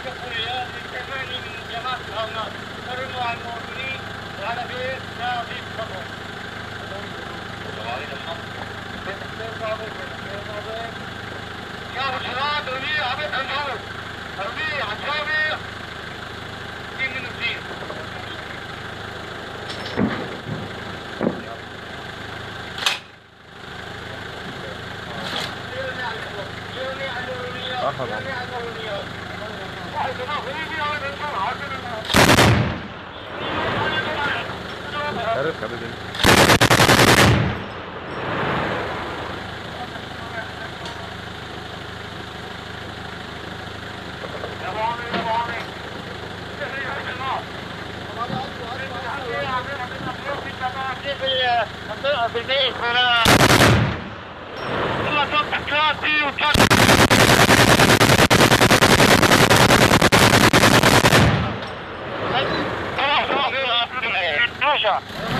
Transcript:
التسوية للثماني من جماعة الهونات فرموا على المواطنين وعلى بيت لا في الصبر. يا شباب ربيع عبد الحوض ربيع عجابي كثير من الدين. عارف ابدا. في البيت ولا والله فتح كراسي وكان خلاص